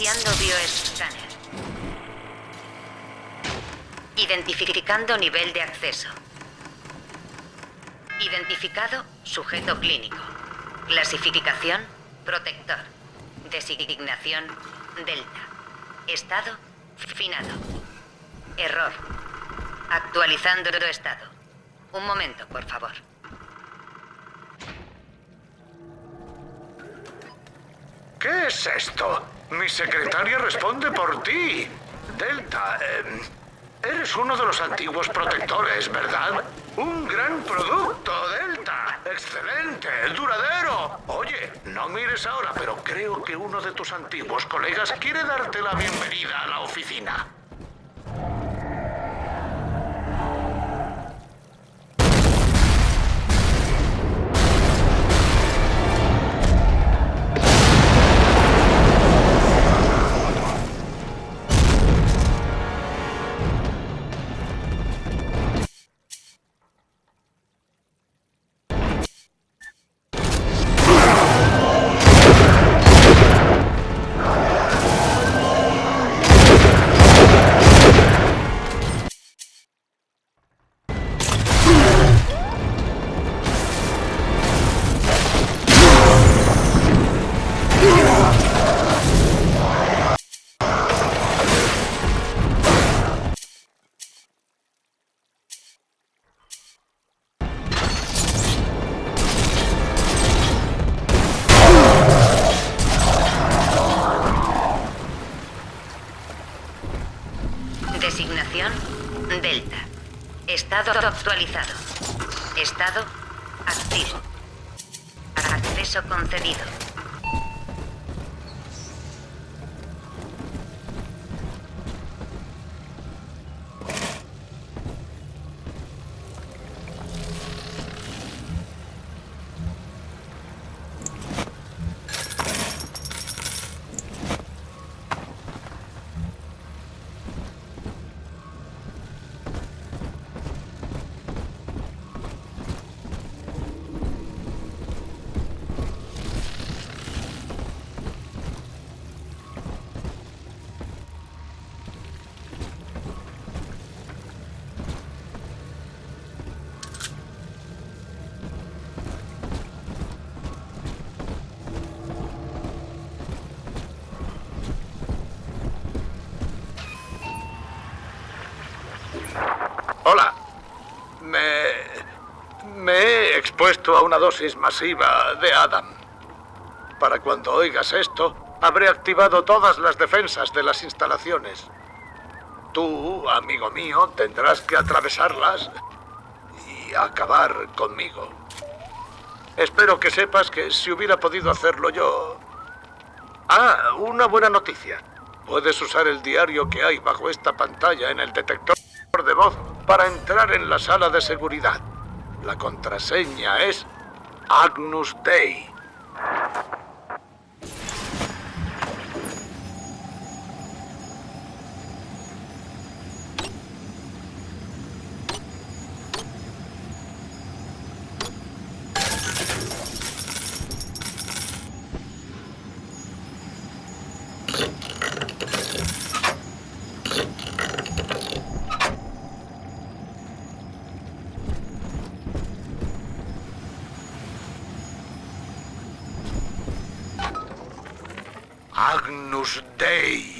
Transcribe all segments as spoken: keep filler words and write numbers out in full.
Iniciando bioescáner. Identificando nivel de acceso. Identificado sujeto clínico. Clasificación protector. Designación Delta. Estado finado. Error. Actualizando el estado. Un momento, por favor. ¿Qué es esto? Mi secretaria responde por ti. Delta, eh, eres uno de los antiguos protectores, ¿verdad? Un gran producto, Delta. Excelente, duradero. Oye, no mires ahora, pero creo que uno de tus antiguos colegas quiere darte la bienvenida a la oficina. Designación Delta. Estado actualizado. Estado activo. Acceso concedido. Hola. Me... Me he expuesto a una dosis masiva de Adam. Para cuando oigas esto, habré activado todas las defensas de las instalaciones. Tú, amigo mío, tendrás que atravesarlas y acabar conmigo. Espero que sepas que si hubiera podido hacerlo yo... Ah, una buena noticia. Puedes usar el diario que hay bajo esta pantalla en el detector de voz para entrar en la sala de seguridad. La contraseña es Agnus Dei. Agnus Dei.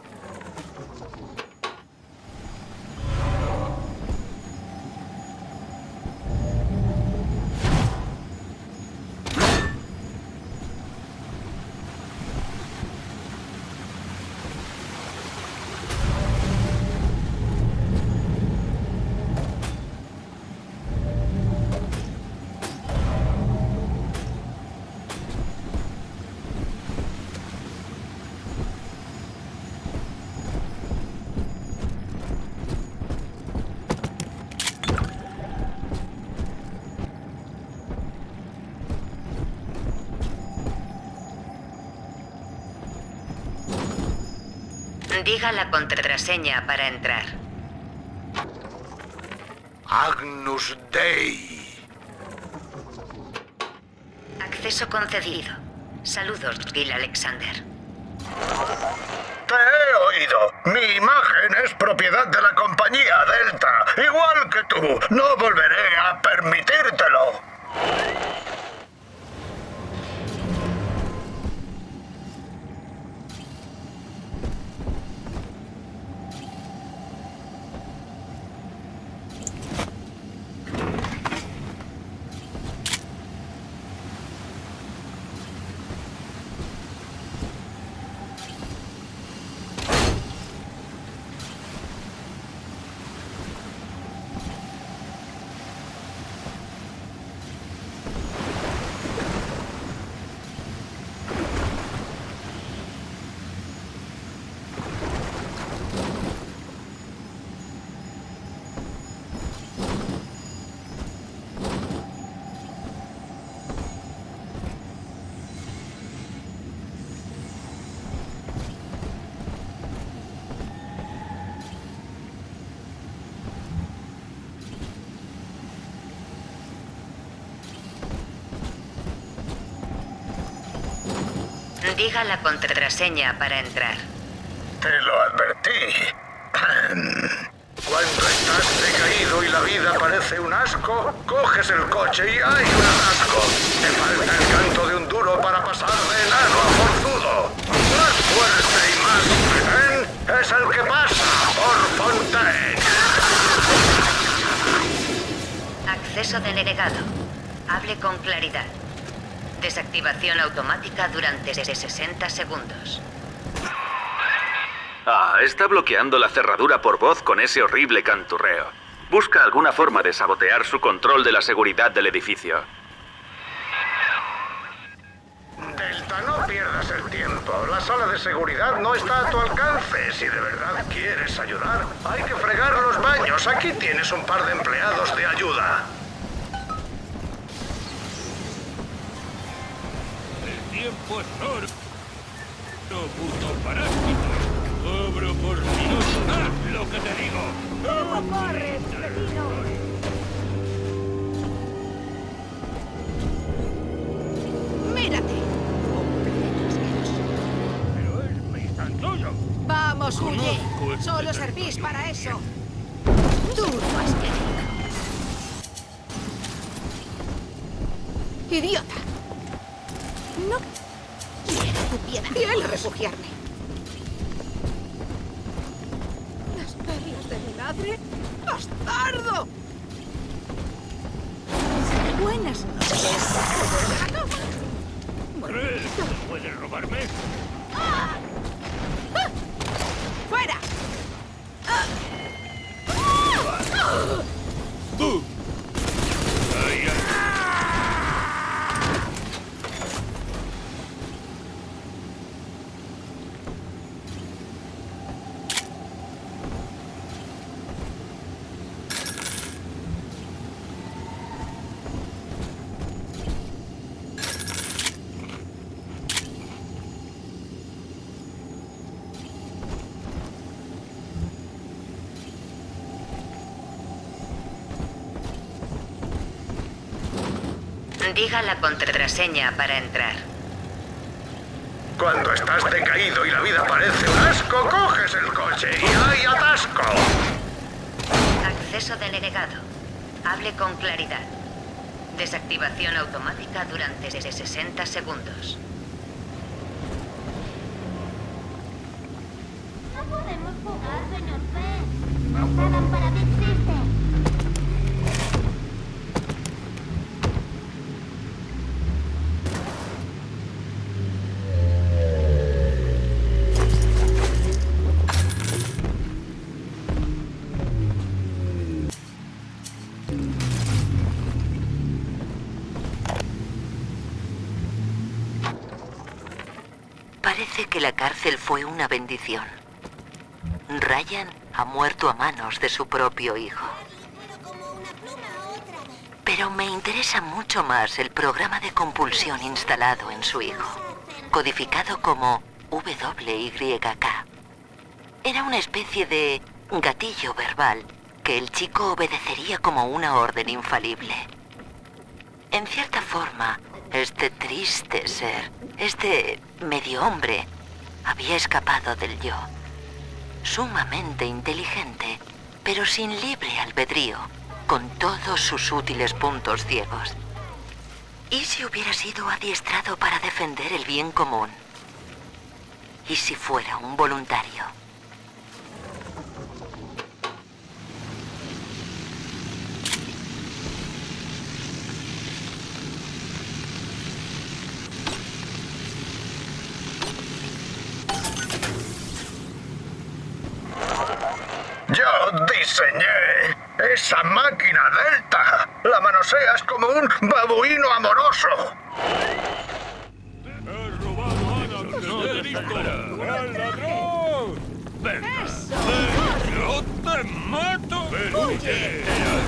Diga la contraseña para entrar. Agnus Dei. Acceso concedido. Saludos, Gil Alexander. caído. Mi imagen es propiedad de la compañía Delta, igual que tú. No volveré a permitírtelo. Diga la contraseña para entrar. Te lo advertí. Cuando estás decaído y la vida parece un asco, coges el coche y hay un atasco. Te falta el canto de un duro para pasar de enano a forzudo. Más fuerte y más petén es el que pasa por Fontaine. Acceso denegado. Hable con claridad. Desactivación automática durante sesenta segundos. Ah, está bloqueando la cerradura por voz con ese horrible canturreo. Busca alguna forma de sabotear su control de la seguridad del edificio. Delta, no pierdas el tiempo. La sala de seguridad no está a tu alcance. Si de verdad quieres ayudar, hay que fregar los baños. Aquí tienes un par de empleados de ayuda. Tiempo es oro. No, puto parásito. Cobro por minuto. Haz lo que te digo. ¿Cómo corres, vecino? Mírate. Pero es mi tan tuyo. Vamos, huye. Conozco este Solo servís para eso. Tú lo has querido. Idiota. No quiero tu piedad. Quiero refugiarme. Las perlas de mi madre. ¡Bastardo! Buenas noches. ¿Crees que puedes robarme? ¡Ah! ¡Ah! ¡Fuera! ¡Ah! ¡Ah! ¡Bum! ¡Ay, ay! Diga la contraseña para entrar. Cuando estás decaído y la vida parece un asco, coges el coche y hay atasco. Acceso denegado. Hable con claridad. Desactivación automática durante sesenta segundos. No podemos jugar, señor P. Adam para Big System. Parece que la cárcel fue una bendición. Ryan ha muerto a manos de su propio hijo. Pero me interesa mucho más el programa de compulsión instalado en su hijo, codificado como W Y K. Era una especie de gatillo verbal que el chico obedecería como una orden infalible. En cierta forma, este triste ser, este medio hombre, había escapado del yo. sumamente inteligente, pero sin libre albedrío, con todos sus útiles puntos ciegos. ¿Y si hubiera sido adiestrado para defender el bien común? ¿Y si fuera un voluntario? Yo diseñé esa máquina Delta. La manoseas como un babuino amoroso. ¡Has robado a Adam! ¡No te dispara! ¡Al ladrón! ¡Venga! ven, ¡Yo te mato! ¡Ven, huye!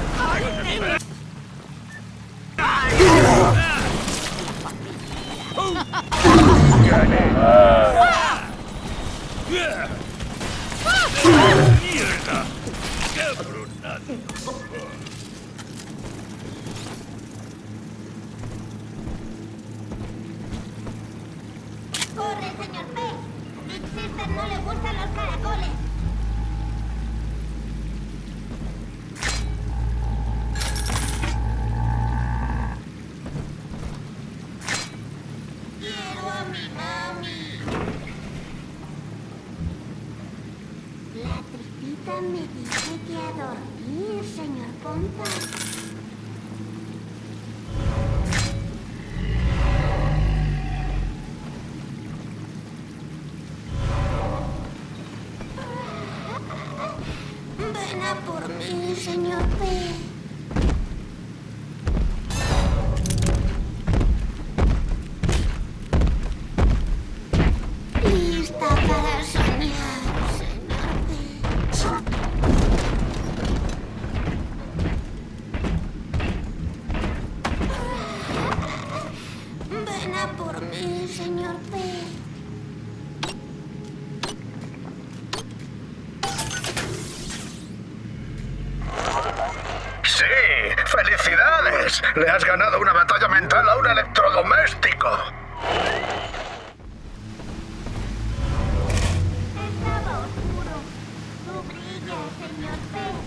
¡Mierda! ¡Qué brunazo! ¡Corre, señor P! Big Sister no le gustan los caracoles. Quiero a mi mami. La tripita me dice que a dormir, señor Pompa. Ven a por mí, señor P. Lista para soñar, señor P. Ven a por mí, señor P. Sí, felicidades. Le has ganado una batalla mental a un electrodoméstico. Estaba oscuro. Tú brillas, señor P.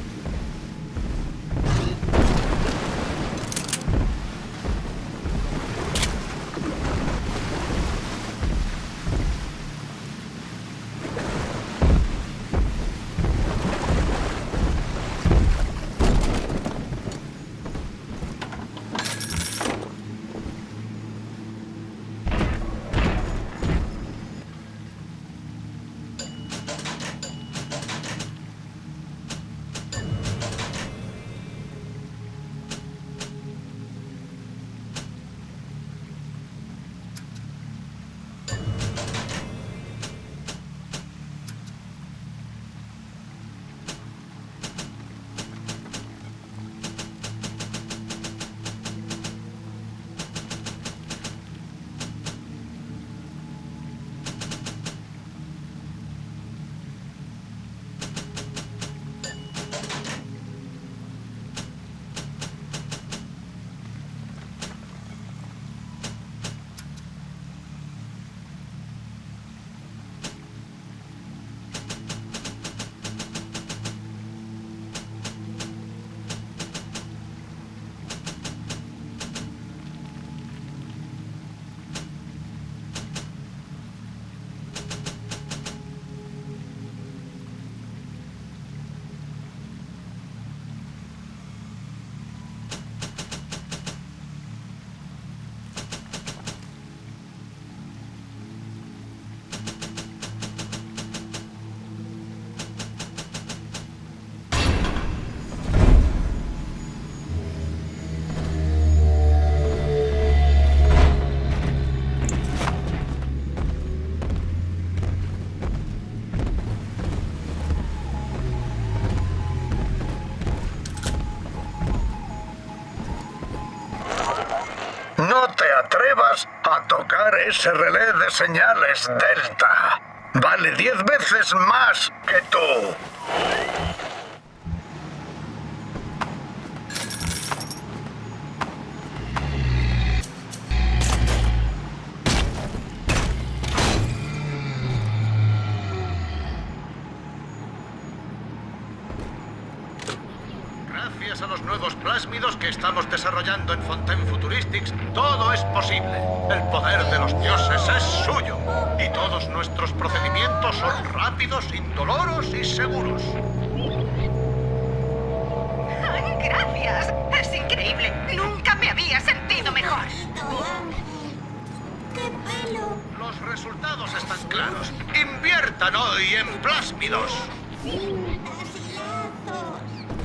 No te atrevas a tocar ese relé de señales Delta. Vale diez veces más que tú. Gracias a los nuevos plásmidos que estamos desarrollando en Fontaine Futuristics, todo es posible. El poder de los dioses es suyo. Y todos nuestros procedimientos son rápidos, indoloros y seguros. ¡Ay, gracias! Es increíble. Nunca me había sentido mejor. ¡Qué pelo! Los resultados están claros. Inviertan hoy en plásmidos. ¡Azulazos!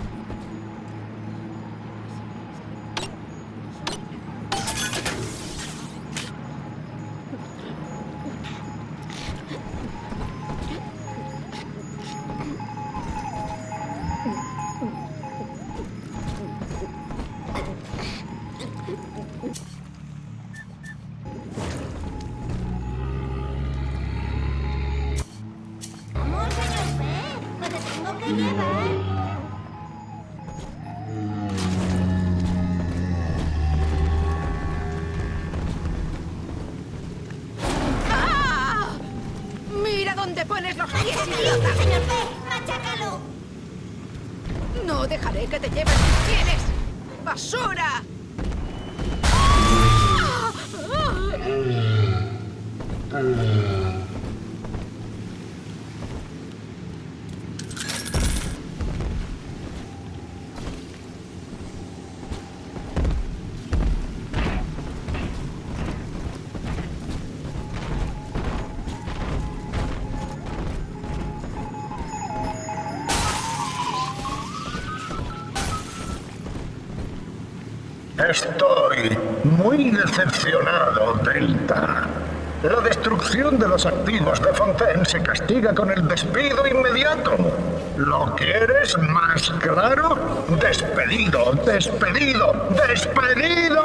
Vamos, señor Pez, me te tengo que llevar. ¡Ah! ¡Mira dónde pones los pies, idiota! Señor Pez, machácalo. No dejaré que te lleves mis pieles. ¡Basura! Estoy muy decepcionado, Delta. La destrucción de los activos de Fontaine se castiga con el despido inmediato. ¿Lo quieres más claro? ¡Despedido! ¡Despedido! ¡Despedido!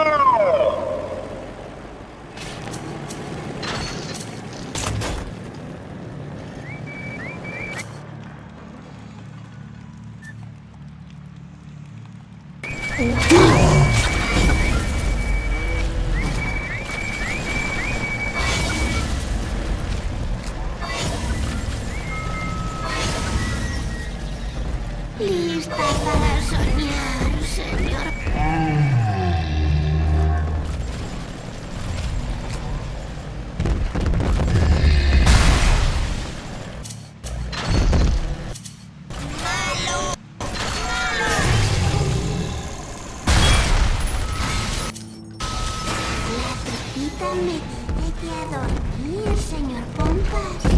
Lista para soñar, señor. Malo, malo. La tripita me dice que a dormir, señor Pompas.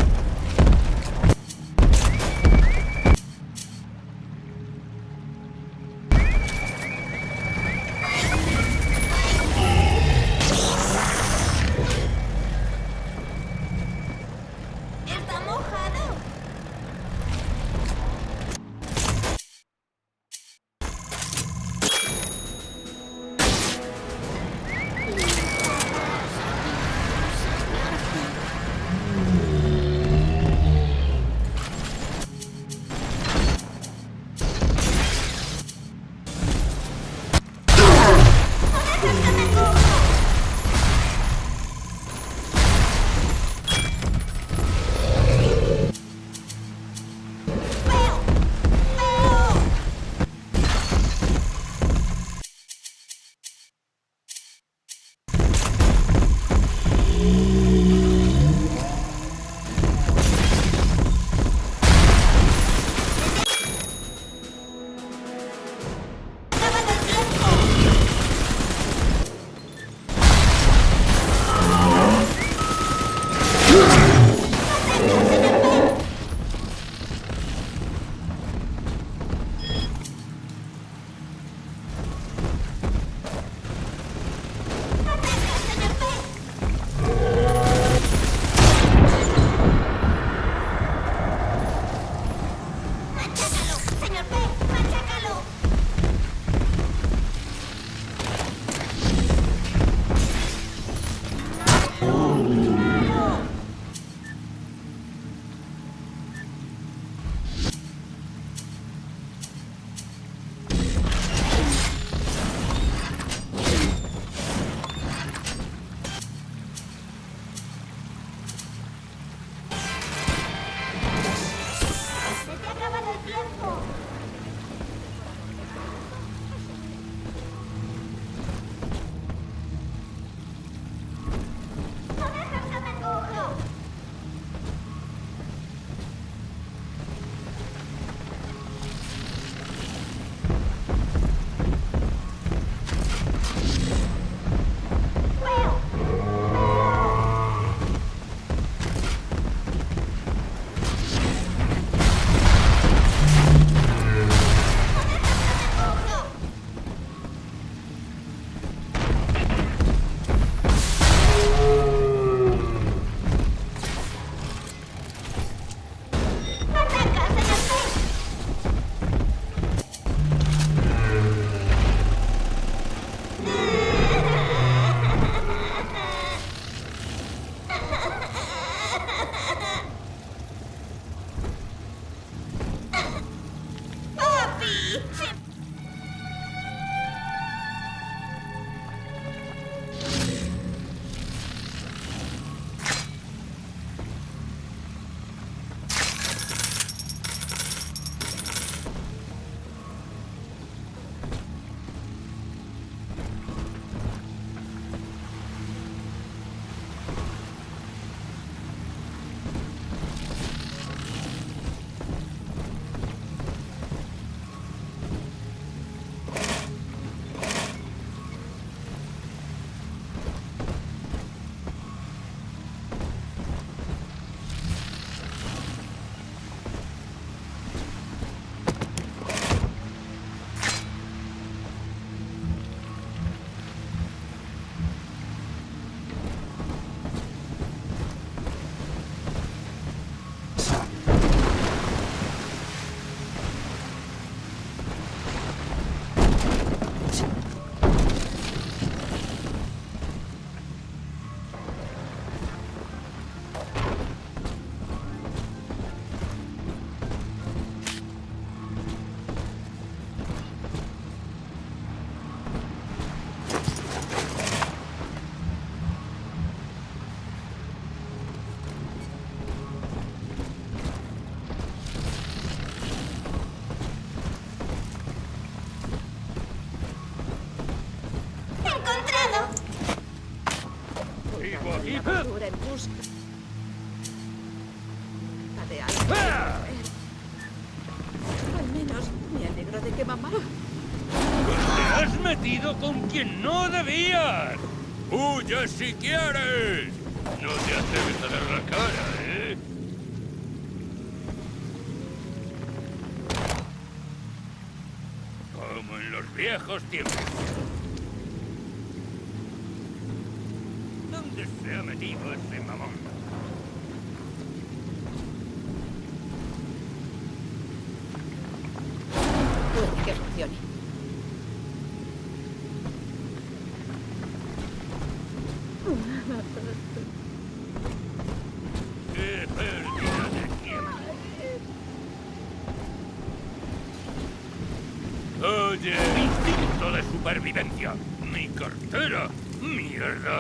en busca de algo. ¡Ah! Al menos me alegro de que mamá... ¡Te has metido con quien no debías! ¡Huye si quieres! No te atreves a dar la cara, ¿eh? Como en los viejos tiempos. ¿Dónde se ha metido ese mamón? Puede que funcione. ¡Qué pérdida de tiempo! Oye, instinto de supervivencia. Mi cartera. Mierda.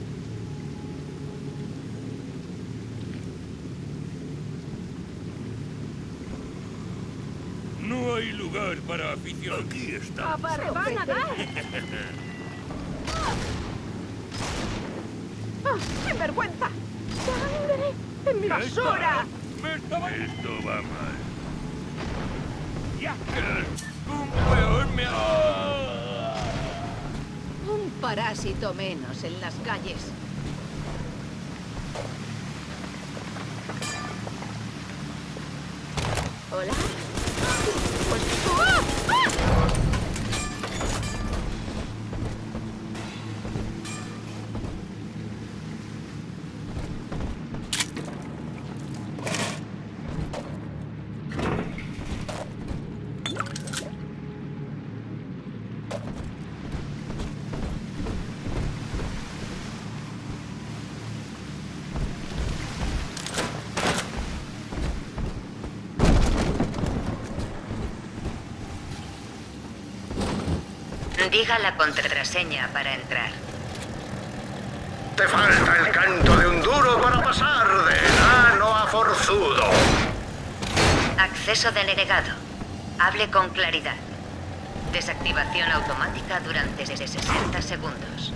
No hay lugar para afición. Aquí está. ¡Van a dar! ¡Ah, ¡qué vergüenza! ¡Sangre en mi Ya basura! está. Me estaba... Esto va mal. ¡Ya! ¡Un peón me ha... Un parásito menos en las calles. ¿Hola? Pues... ¡Ah! ¡Ah! Diga la contraseña para entrar. Te falta el canto de un duro para pasar de enano a forzudo. Acceso denegado. Hable con claridad. Desactivación automática durante sesenta segundos.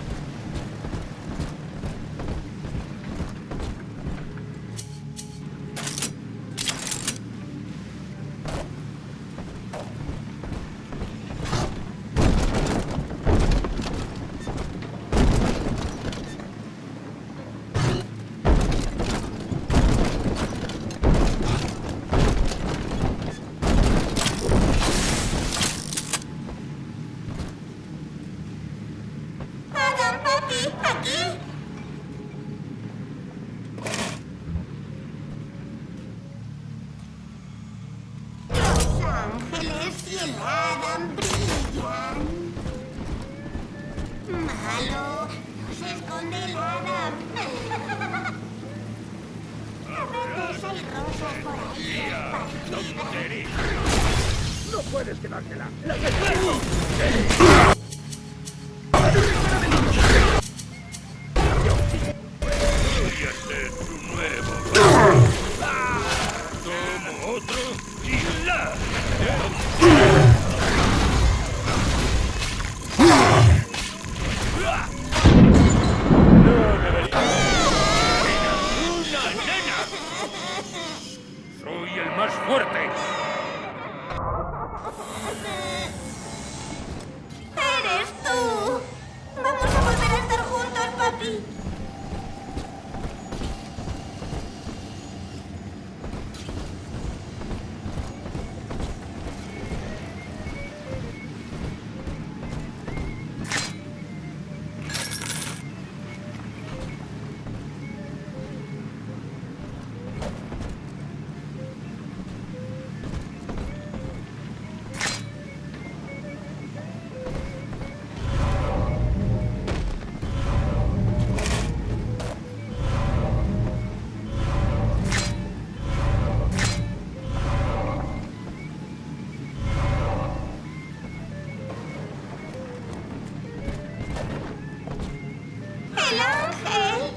Adam, papi, aquí. Los ángeles y el Adam brillan. Malo, no se esconde el Adam. Verdeza y rosa por ahí esparcida. ¡Tontería! No puedes quedártela. Voy a ser tu nuevo. Como otro y la. No debería. ¡Una nena! Soy el más fuerte. ¡Eres tú! Vamos a volver a estar juntos, papi. ¡El ángel!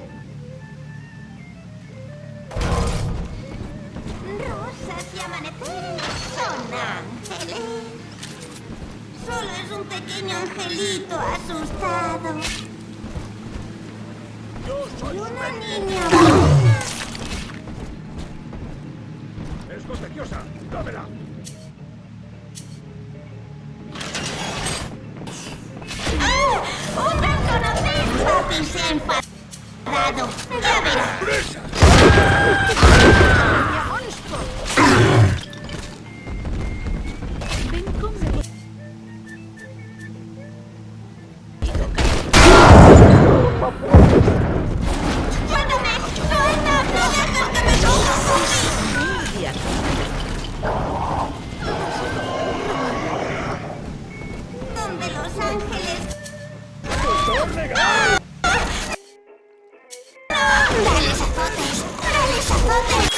Rosas y amaneceres son ángeles. Solo es un pequeño angelito asustado. Una niña. ¡Es contagiosa! ¡Dámela! ¡Un desconocido! Papi se ha enfadado. Ya verás. Ven conmigo. ¡Suéltame! ¡Suéltame! ¡Deja que me toque! ¿Dónde Los Ángeles? ¡Ah! ¡Dales azotes! ¡Dales azotes!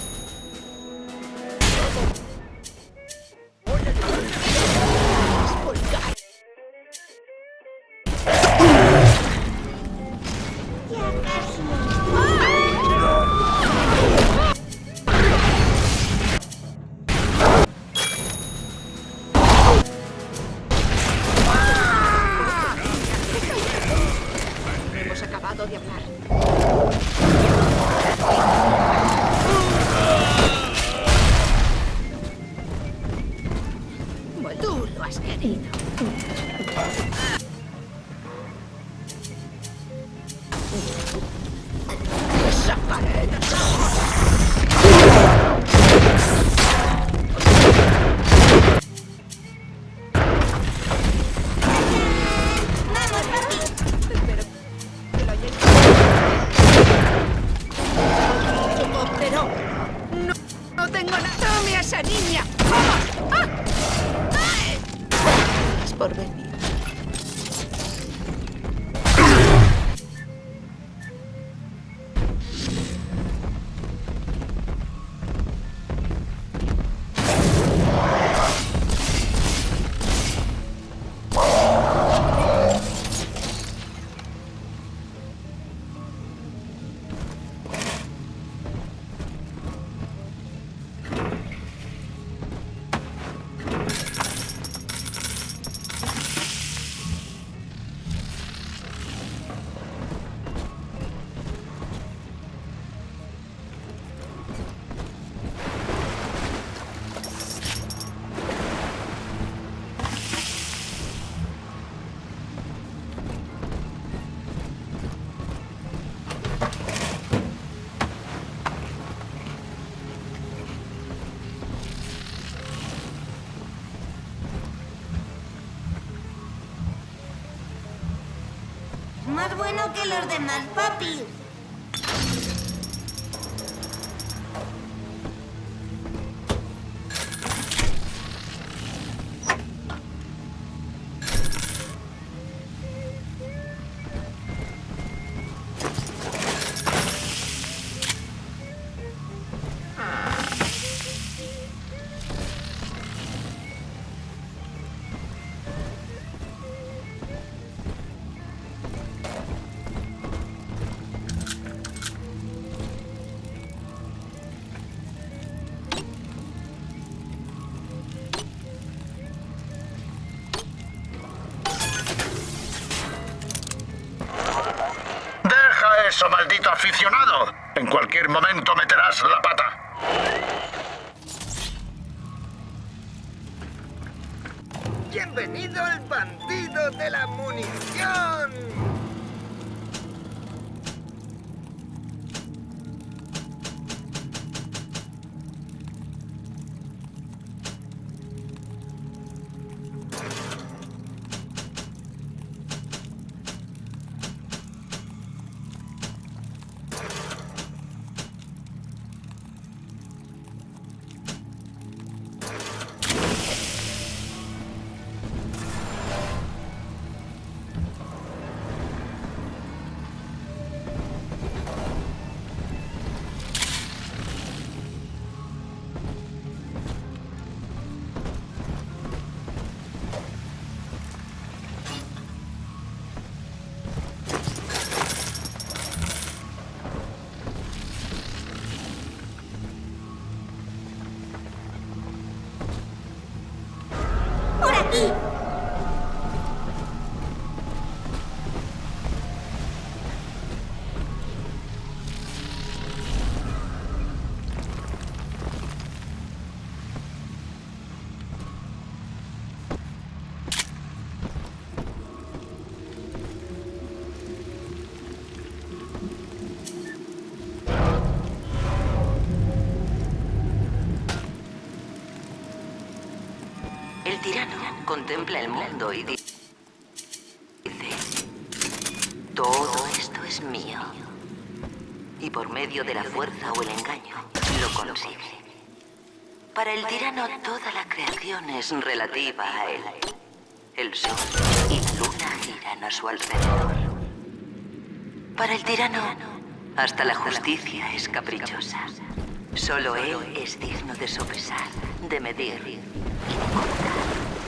Ya casi. Hemos acabado de hablar. Bueno, tú lo has querido. Esa pared. ¡Vamos, papi! Espero que lo hayáis helicóptero. No, no tengo nada. ¡Tome a esa niña! ¡Vamos! ¡Ah! ¡Ay! Gracias por venir. Más bueno que los demás, papi. eso, maldito aficionado! En cualquier momento meterás la pata. ¡Bienvenido al bandido de la munición! ¡Por aquí! tirano contempla el mundo y dice: todo esto es mío. Y por medio de la fuerza o el engaño, lo consigue. Para el tirano, toda la creación es relativa a él. El sol y la luna giran a su alrededor. Para el tirano, hasta la justicia es caprichosa. Solo él es digno de sopesar, de medir y de contar.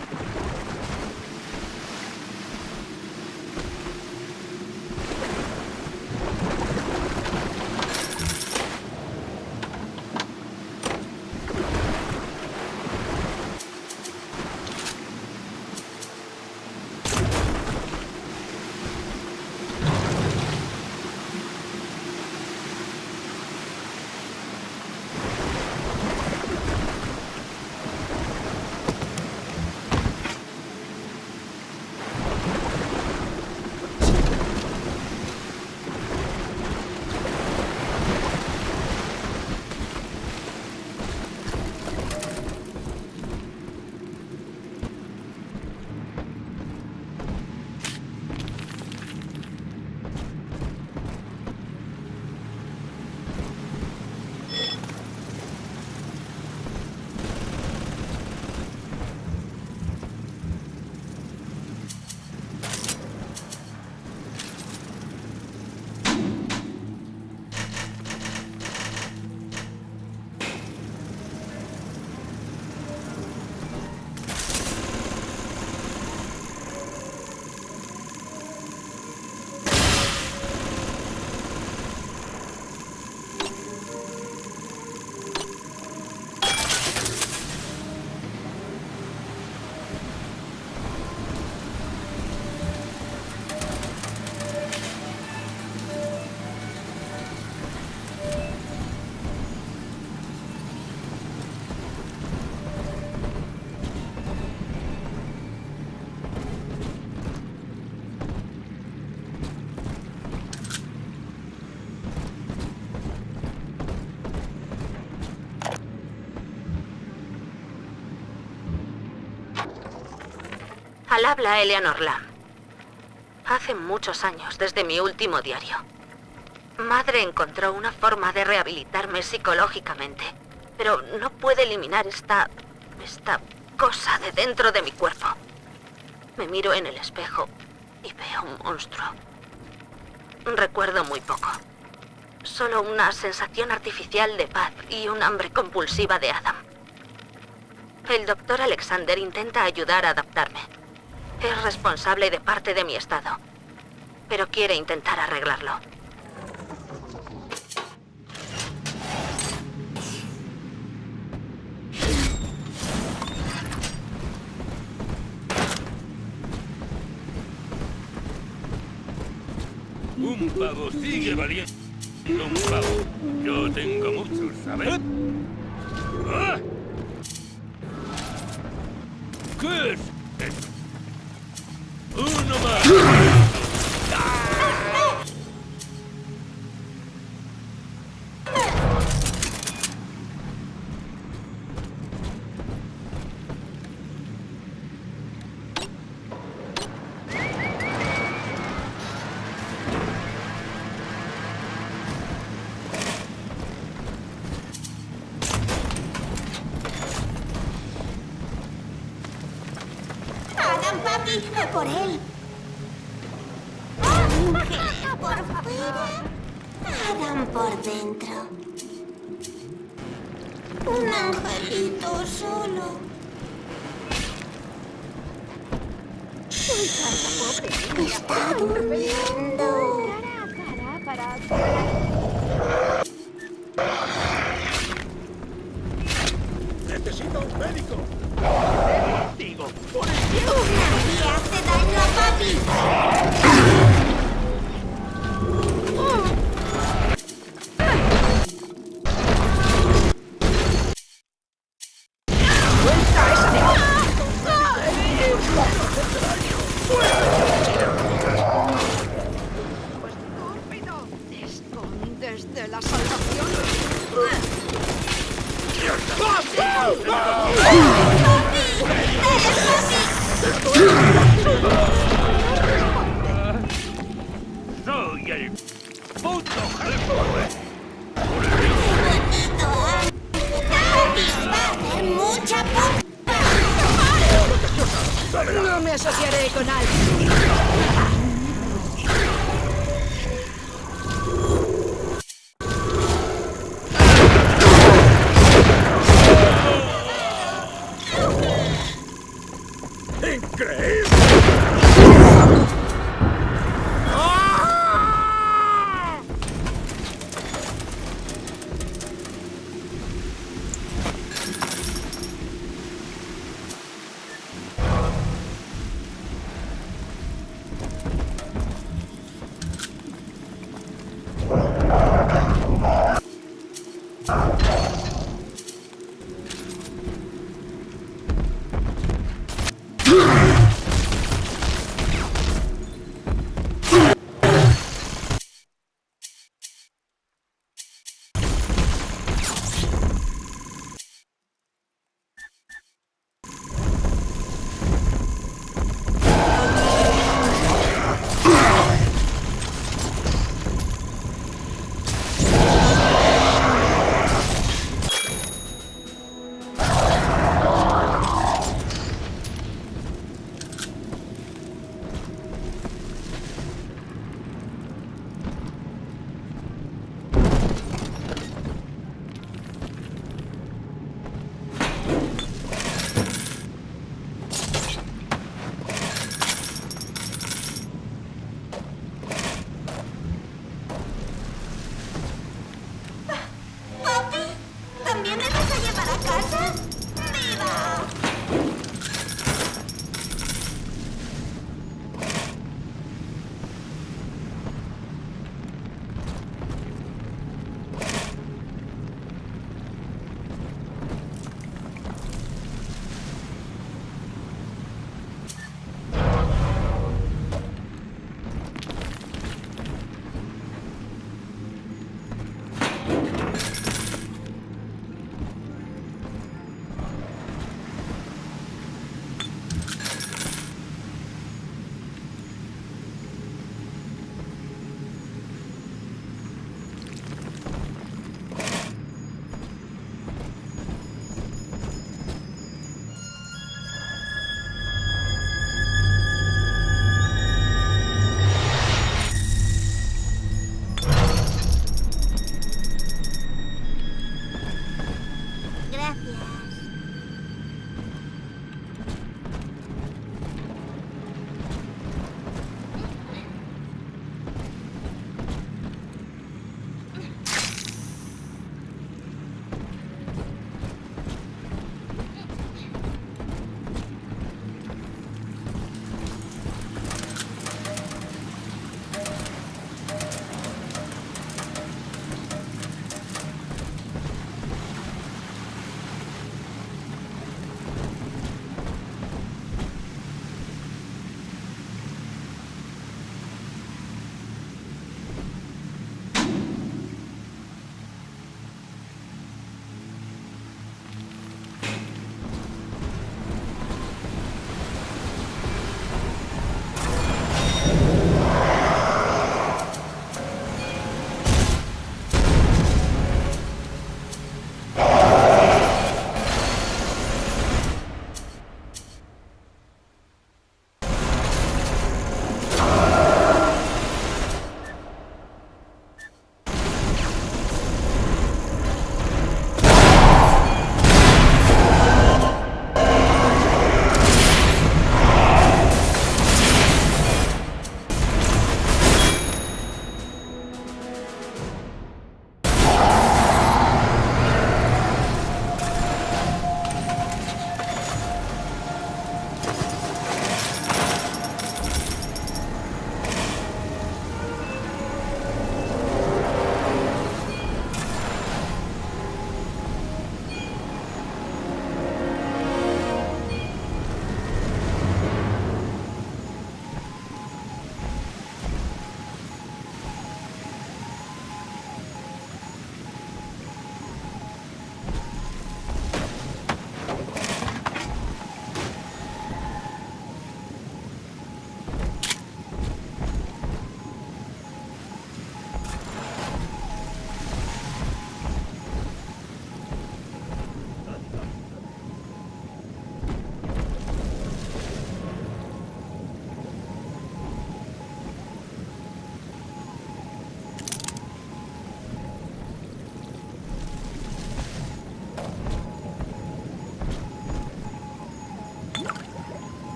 Al habla Eleanor Lam. Hace muchos años, desde mi último diario, Madre encontró una forma de rehabilitarme psicológicamente, pero no puede eliminar esta... esta cosa de dentro de mi cuerpo. Me miro en el espejo y veo un monstruo. Recuerdo muy poco. Solo una sensación artificial de paz y un hambre compulsiva de Adam. El doctor Alexander intenta ayudar a adaptarme. Es responsable de parte de mi estado, pero quiere intentar arreglarlo. Un pavo sigue valiendo un pavo. Yo tengo muchos, ¿sabes? ¿Ah? ¿Qué es esto? ¡Uno más! Adam, papi, a por él. Ángel por fuera, Adam por dentro. Un angelito solo. Está durmiendo. Para, para, para. ¡Necesito un médico! ¡Digo! ¡Por el cielo! ¡Nadie hace daño a papi! ¡Suelta esa de... ¡Estúpido! ¡Te escondes de la salvación! ¡Ah! No me asociaré con alguien. ¡Increíble!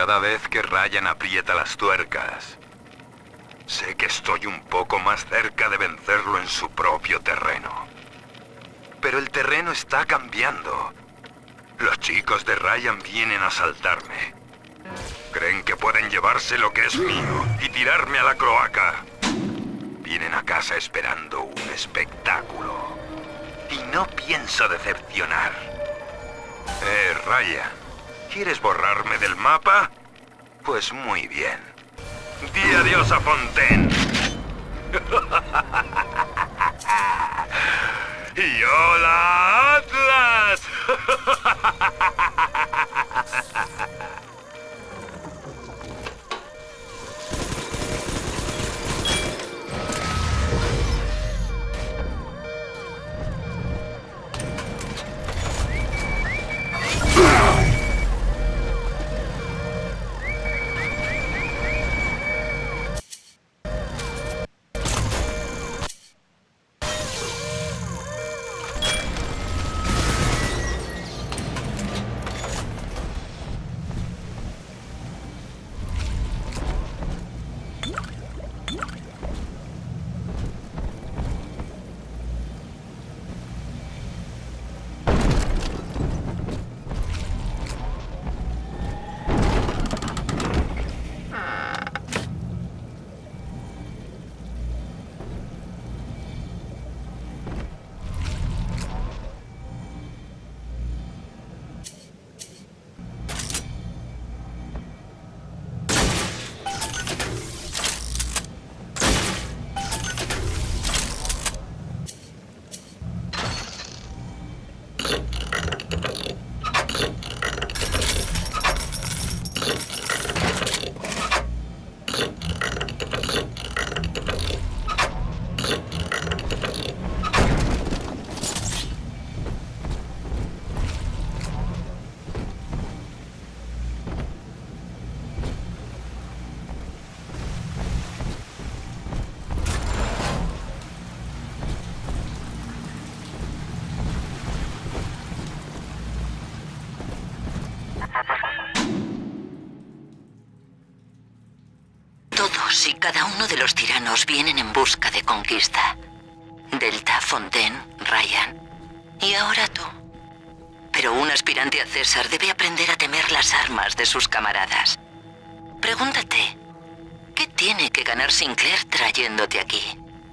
cada vez que Ryan aprieta las tuercas, sé que estoy un poco más cerca de vencerlo en su propio terreno. Pero el terreno está cambiando. Los chicos de Ryan vienen a asaltarme. Creen que pueden llevarse lo que es mío y tirarme a la cloaca. Vienen a casa esperando un espectáculo. Y no pienso decepcionar. Eh, Ryan, ¿quieres borrarme del mapa? Pues muy bien. Di adiós a Fontaine. ¡Y hola, Atlas! Todos y cada uno de los tiranos vienen en busca de conquista. Delta, Fontaine, Ryan y ahora tú. Pero un aspirante a César debe aprender a temer las armas de sus camaradas. Pregúntate, ¿qué tiene que ganar Sinclair trayéndote aquí?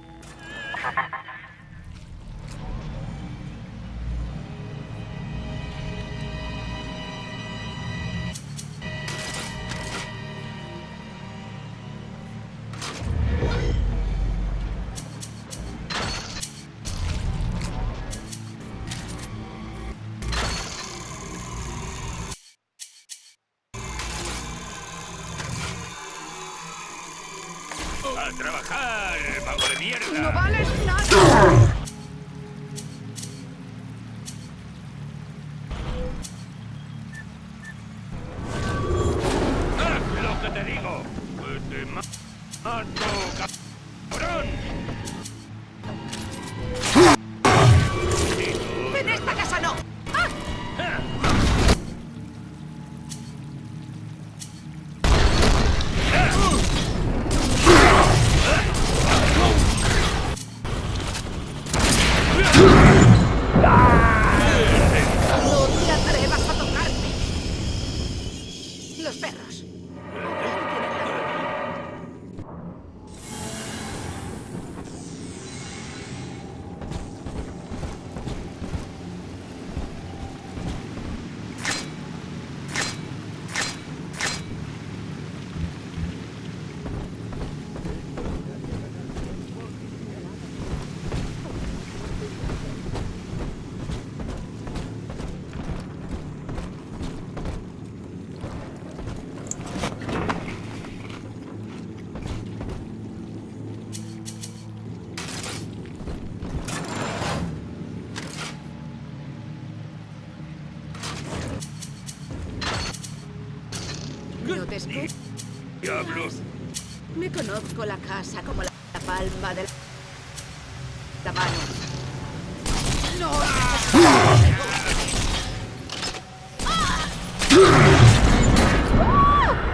¡A trabajar, vago de mierda! ¡No vales nada! ¡Haz lo que te digo! ¡Que te mato, cabrón! ¡En esta casa no! ¡Ah! ¡No te atrevas a tocarme! Los perros. No te escucho. ¡Diablos! Me conozco la casa como la, la palma de la, la mano. ¡No!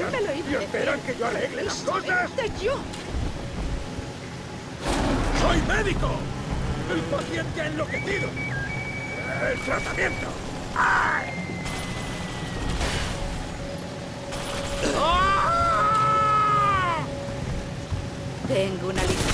Me lo hice. ¿Y esperan que yo arregle las cosas? ¡De yo! ¡Soy médico! ¡El paciente ha enloquecido! ¡El tratamiento! ¡Ay! Tengo una lista